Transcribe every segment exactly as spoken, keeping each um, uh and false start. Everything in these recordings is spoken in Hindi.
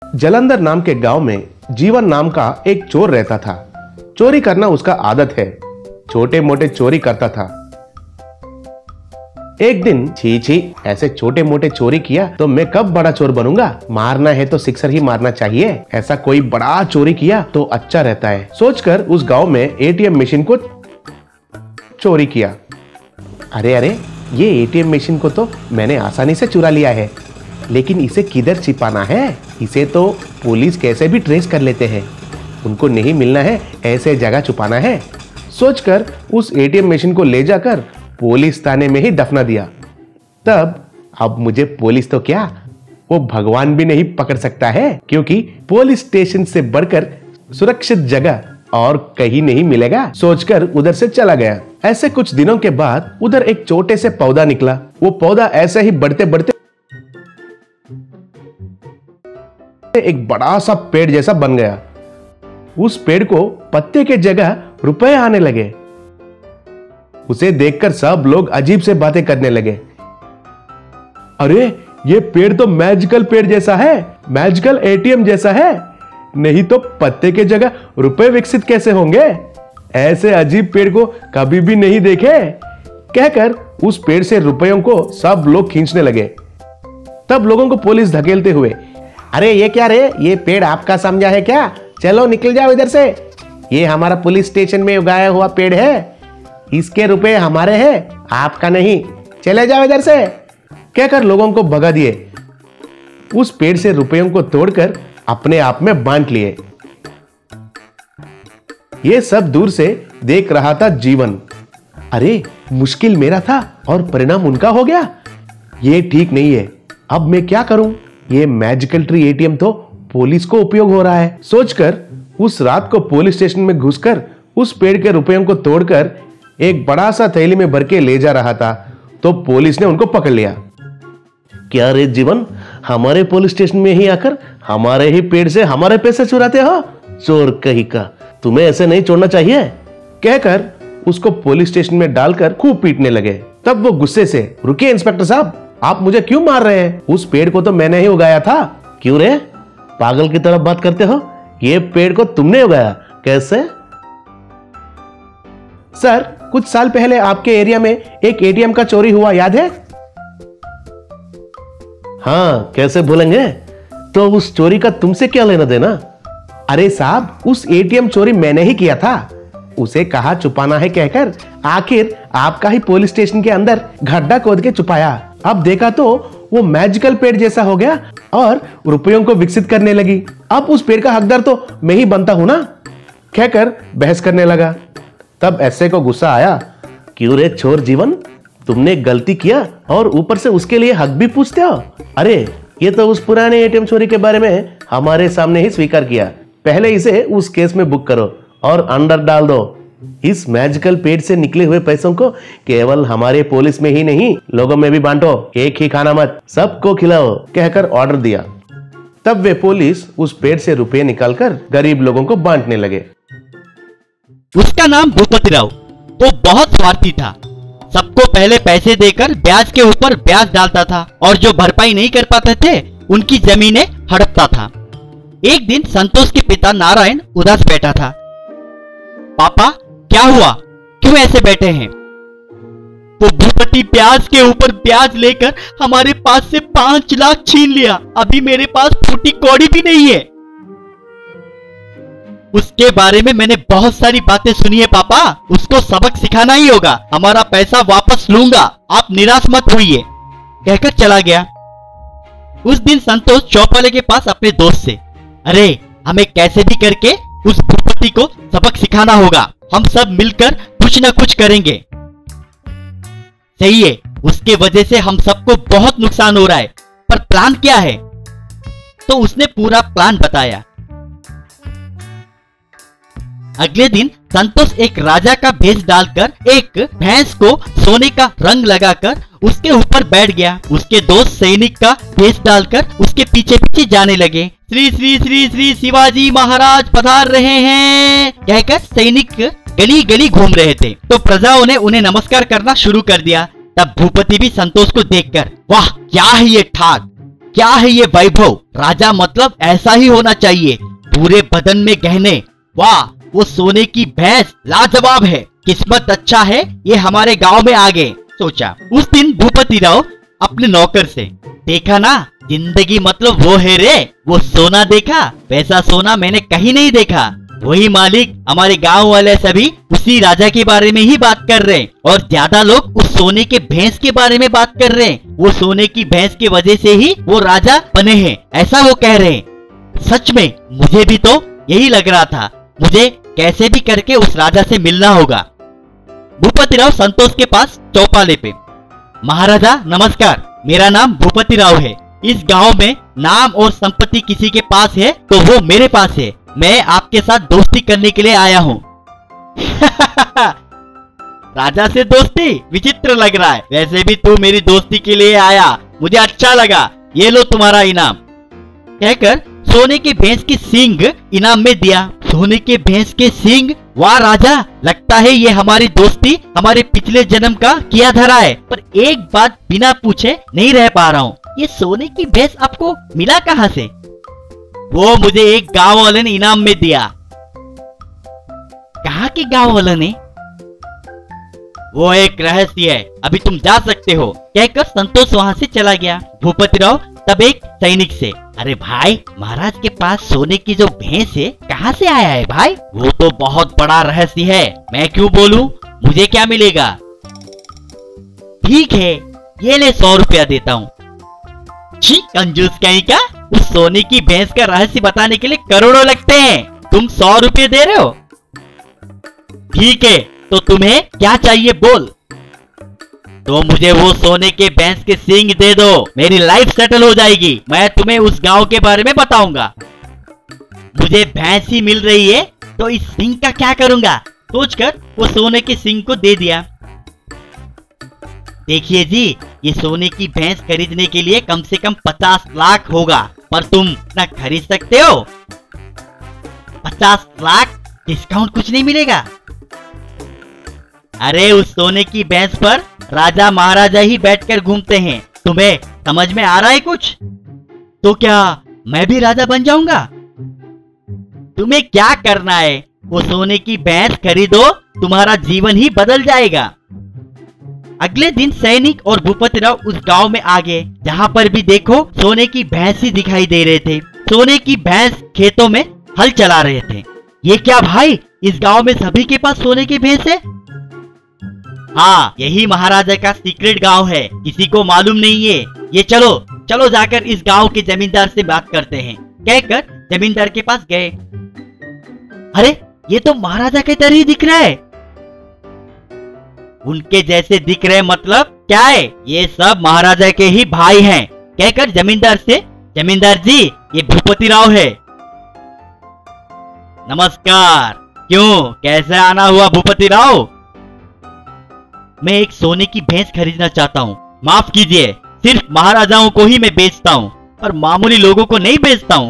जलंधर नाम के गांव में जीवन नाम का एक चोर रहता था। चोरी करना उसका आदत है। छोटे मोटे चोरी करता था। एक दिन छी छी ऐसे छोटे मोटे चोरी किया तो मैं कब बड़ा चोर बनूंगा। मारना है तो सिक्सर ही मारना चाहिए। ऐसा कोई बड़ा चोरी किया तो अच्छा रहता है सोचकर उस गांव में एटीएम मशीन को चोरी किया। अरे अरे ये एटीएम मशीन को तो मैंने आसानी से चुरा लिया है, लेकिन इसे किधर छिपाना है। इसे तो पुलिस कैसे भी ट्रेस कर लेते हैं। उनको नहीं मिलना है, ऐसे जगह छुपाना है सोचकर उस एटीएम मशीन को ले जाकर पुलिस थाने में ही दफना दिया। तब अब मुझे पुलिस तो क्या, वो भगवान भी नहीं पकड़ सकता है, क्योंकि पुलिस स्टेशन से बढ़कर सुरक्षित जगह और कहीं नहीं मिलेगा सोचकर उधर से चला गया। ऐसे कुछ दिनों के बाद उधर एक छोटे से पौधा निकला। वो पौधा ऐसे ही बढ़ते बढ़ते एक बड़ा सा पेड़ जैसा बन गया। उस पेड़ को पत्ते के जगह रुपए आने लगे। उसे देखकर सब लोग अजीब से बातें करने लगे। अरे ये पेड़ तो मैजिकल पेड़ जैसा है, मैजिकल एटीएम जैसा है, नहीं तो पत्ते के जगह रुपए विकसित कैसे होंगे। ऐसे अजीब पेड़ को कभी भी नहीं देखे कहकर उस पेड़ से रुपयों को सब लोग खींचने लगे। तब लोगों को पुलिस धकेलते हुए, अरे ये क्या रे, ये पेड़ आपका समझा है क्या, चलो निकल जाओ इधर से। ये हमारा पुलिस स्टेशन में उगाया हुआ पेड़ है, इसके रुपए हमारे हैं, आपका नहीं, चले जाओ इधर से कहकर लोगों को भगा दिए। उस पेड़ से रुपयों को तोड़कर अपने आप में बांट लिए। ये सब दूर से देख रहा था जीवन। अरे मुश्किल मेरा था और परिणाम उनका हो गया, ये ठीक नहीं है। अब मैं क्या करूं, ये मैजिकल ट्री एटीएम तो पुलिस को उपयोग हो रहा है सोचकर उस रात को पुलिस स्टेशन में घुसकर उस पेड़ के रुपयों को तोड़कर एक बड़ा सा थैली में भर के ले जा रहा था तो पुलिस ने उनको पकड़ लिया। क्या रे जीवन, हमारे पुलिस स्टेशन में ही आकर हमारे ही पेड़ से हमारे पैसे चुराते हो, चोर कहीं का, तुम्हें ऐसे नहीं छोड़ना चाहिए कहकर उसको पुलिस स्टेशन में डालकर खूब पीटने लगे। तब वो गुस्से से, रुकिए इंस्पेक्टर साहब, आप मुझे क्यों मार रहे हैं, उस पेड़ को तो मैंने ही उगाया था। क्यों रे, पागल की तरफ बात करते हो, ये पेड़ को तुमने उगाया, कैसे। सर कुछ साल पहले आपके एरिया में एक एटीएम का चोरी हुआ, याद है। हाँ कैसे भूलेंगे, तो उस चोरी का तुमसे क्या लेना देना। अरे साहब उस एटीएम चोरी मैंने ही किया था, उसे कहाँ छुपाना है कहकर आखिर आपका ही पुलिस स्टेशन के अंदर गड्ढा खोद के छुपाया। अब देखा तो वो मैजिकल पेड़ जैसा हो गया और रुपयों को विकसित करने लगी। अब उस पेड़ का हकदार तो मैं ही बनता हूं ना कहकर बहस करने लगा। तब ऐसे को गुस्सा आया, क्यों रे चोर जीवन, तुमने गलती किया और ऊपर से उसके लिए हक भी पूछते हो। अरे ये तो उस पुराने एटीएम चोरी के बारे में हमारे सामने ही स्वीकार किया, पहले इसे उस केस में बुक करो और अंदर डाल दो। इस मैजिकल पेड़ से निकले हुए पैसों को केवल हमारे पुलिस में ही नहीं लोगों में भी बांटो, एक ही खाना मत, सबको खिलाओ कहकर ऑर्डर दिया। तब वे पुलिस उस पेड़ से रुपए निकालकर गरीब लोगों को बांटने लगे। उसका नाम भूपति राव, वो बहुत स्वार्थी था। सबको पहले पैसे देकर ब्याज के ऊपर ब्याज डालता था और जो भरपाई नहीं कर पाते थे उनकी जमीनें हड़पता था। एक दिन संतोष के पिता नारायण उदास बैठा था। पापा क्या हुआ, क्यों ऐसे बैठे हैं। वो भूपति ब्याज के ऊपर ब्याज लेकर हमारे पास से पांच लाख छीन लिया, अभी मेरे पास फूटी कौड़ी भी नहीं है। उसके बारे में मैंने बहुत सारी बातें सुनी है पापा, उसको सबक सिखाना ही होगा, हमारा पैसा वापस लूंगा, आप निराश मत होइए कहकर चला गया। उस दिन संतोष चौक वाले के पास अपने दोस्त से, अरे हमें कैसे भी करके उस भूपति को सबक सिखाना होगा, हम सब मिलकर कुछ ना कुछ करेंगे। सही है, उसके वजह से हम सबको बहुत नुकसान हो रहा है, पर प्लान क्या है। तो उसने पूरा प्लान बताया। अगले दिन संतोष एक राजा का भेष डालकर एक भैंस को सोने का रंग लगाकर उसके ऊपर बैठ गया। उसके दोस्त सैनिक का भेष डालकर उसके पीछे पीछे जाने लगे। श्री श्री श्री श्री शिवाजी महाराज पधार रहे हैं कहकर सैनिक गली गली घूम रहे थे, तो प्रजाओं ने उन्हें नमस्कार करना शुरू कर दिया। तब भूपति भी संतोष को देखकर, वाह क्या है ये ठाक, क्या है ये वैभव? राजा मतलब ऐसा ही होना चाहिए, पूरे बदन में गहने। वाह, वो सोने की भैंस लाजवाब है। किस्मत अच्छा है ये हमारे गांव में आ गए, सोचा। उस दिन भूपति राव अपने नौकर से, देखा ना, जिंदगी मतलब वो है रे, वो सोना देखा, वैसा सोना मैंने कहीं नहीं देखा। वही मालिक, हमारे गांव वाले सभी उसी राजा के बारे में ही बात कर रहे हैं, और ज्यादा लोग उस सोने के भैंस के बारे में बात कर रहे हैं। वो सोने की भैंस की वजह से ही वो राजा बने हैं, ऐसा वो कह रहे हैं। सच में मुझे भी तो यही लग रहा था। मुझे कैसे भी करके उस राजा से मिलना होगा। भूपति राव संतोष के पास चौपाले पे, महाराजा नमस्कार, मेरा नाम भूपति राव है। इस गांव में नाम और संपत्ति किसी के पास है तो वो मेरे पास है। मैं आपके साथ दोस्ती करने के लिए आया हूँ। राजा से दोस्ती? विचित्र लग रहा है। वैसे भी तू मेरी दोस्ती के लिए आया, मुझे अच्छा लगा। ये लो तुम्हारा इनाम, कहकर सोने के भैंस के सींग इनाम में दिया। सोने के भैंस के सींग? वाह राजा, लगता है ये हमारी दोस्ती हमारे पिछले जन्म का किया धरा है। पर एक बात बिना पूछे नहीं रह पा रहा हूँ, ये सोने की भैंस आपको मिला कहाँ से? वो मुझे एक गांव वाले ने इनाम में दिया। कहाँ के गांव वाले ने? वो एक रहस्य है, अभी तुम जा सकते हो, कहकर संतोष वहाँ से चला गया। भूपति राव तब एक सैनिक से, अरे भाई, महाराज के पास सोने की जो भैंस है कहाँ से आया है भाई? वो तो बहुत बड़ा रहस्य है, मैं क्यों बोलूं? मुझे क्या मिलेगा? ठीक है, ये ले सौ रुपया देता हूँ। छी, कंजूस कहीं का, उस सोने की भैंस का रहस्य बताने के लिए करोड़ों लगते हैं, तुम सौ रुपये दे रहे हो? ठीक है, तो तुम्हें क्या चाहिए बोल। तो मुझे वो सोने के भैंस के सींग दे दो, मेरी लाइफ सेटल हो जाएगी। मैं तुम्हें उस गांव के बारे में बताऊंगा। मुझे भैंस ही मिल रही है तो इस सींग का क्या करूंगा, सोचकर वो सोने के सींग को दे दिया। देखिए जी, ये सोने की भैंस खरीदने के लिए कम से कम पचास लाख होगा, पर तुम ना खरीद सकते हो। पचास लाख? डिस्काउंट कुछ नहीं मिलेगा? अरे उस सोने की भैंस पर राजा महाराजा ही बैठकर घूमते हैं, तुम्हें समझ में आ रहा है कुछ? तो क्या मैं भी राजा बन जाऊंगा? तुम्हें क्या करना है, वो सोने की भैंस खरीदो, तुम्हारा जीवन ही बदल जाएगा। अगले दिन सैनिक और भूपति राव उस गांव में आ गए, जहाँ पर भी देखो सोने की भैंस ही दिखाई दे रहे थे। सोने की भैंस खेतों में हल चला रहे थे। ये क्या भाई, इस गांव में सभी के पास सोने की भैंस है? हाँ, यही महाराजा का सीक्रेट गांव है, किसी को मालूम नहीं है। ये चलो चलो जाकर इस गांव के जमींदार से बात करते हैं, कहकर जमींदार के पास गए। अरे ये तो महाराजा के तरह ही दिख रहा है। उनके जैसे दिख रहे मतलब क्या है? ये सब महाराजा के ही भाई हैं, कहकर जमींदार से, जमींदार जी ये भूपति राव है। नमस्कार, क्यों, कैसे आना हुआ भूपति राव? मैं एक सोने की भैंस खरीदना चाहता हूँ। माफ कीजिए, सिर्फ महाराजाओं को ही मैं बेचता हूँ, पर मामूली लोगों को नहीं बेचता हूँ।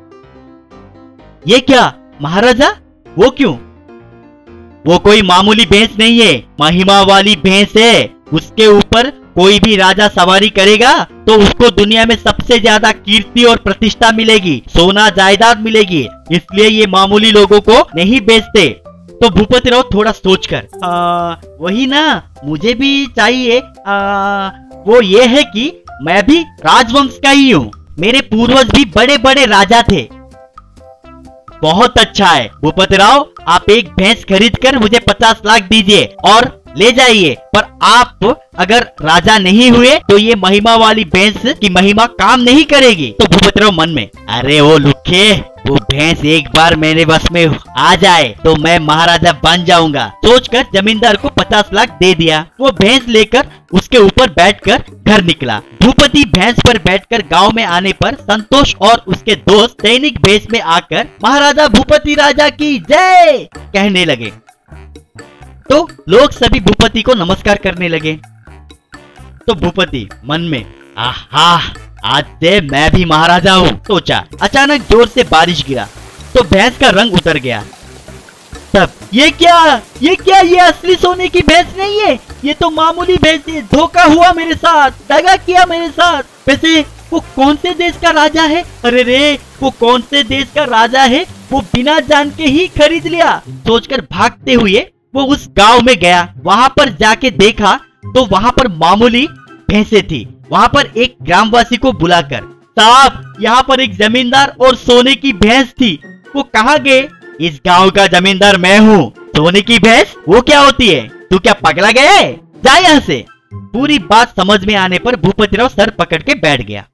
ये क्या महाराजा, वो क्यों? वो कोई मामूली भैंस नहीं है, महिमा वाली भैंस है। उसके ऊपर कोई भी राजा सवारी करेगा तो उसको दुनिया में सबसे ज्यादा कीर्ति और प्रतिष्ठा मिलेगी, सोना जायदाद मिलेगी, इसलिए ये मामूली लोगों को नहीं बेचते। तो भूपति राव थोड़ा सोचकर, आ, वही ना, मुझे भी चाहिए। आ, वो ये है कि मैं भी राजवंश का ही हूँ, मेरे पूर्वज भी बड़े बड़े राजा थे। बहुत अच्छा है भूपति राव, आप एक भैंस खरीद कर मुझे पचास लाख दीजिए और ले जाइए, पर आप अगर राजा नहीं हुए तो ये महिमा वाली भैंस की महिमा काम नहीं करेगी। तो भूपति राव मन में, अरे वो लुखे, वो भैंस एक बार मेरे बस में आ जाए तो मैं महाराजा बन जाऊंगा, सोचकर जमींदार को पचास लाख दे दिया। वो भैंस लेकर उसके ऊपर बैठकर घर निकला। भूपति भैंस पर बैठकर गांव में आने पर संतोष और उसके दोस्त सैनिक भेष में आकर महाराजा भूपति राजा की जय कहने लगे। तो लोग सभी भूपति को नमस्कार करने लगे। तो भूपति मन में, आहा, आज से मैं भी महाराजा हूँ, सोचा। अचानक जोर से बारिश गिरा तो भैंस का रंग उतर गया। तब ये क्या, ये क्या, ये असली सोने की भैंस नहीं है, ये तो मामूली भैंस है। धोखा हुआ मेरे साथ, दगा किया मेरे साथ। वैसे वो कौन से देश का राजा है? अरे रे, वो कौन से देश का राजा है वो बिना जान के ही खरीद लिया। सोचकर भागते हुए वो उस गांव में गया। वहां पर जाके देखा तो वहां पर मामूली भैंसे थी। वहां पर एक ग्रामवासी को बुलाकर, साहब यहाँ पर एक जमींदार और सोने की भैंस थी, वो कहाँ गए? इस गांव का जमींदार मैं हूँ। सोने की भैंस वो क्या होती है? तू क्या पगला गया है? जा यहाँ से। पूरी बात समझ में आने पर भूपतिराव सर पकड़ के बैठ गया।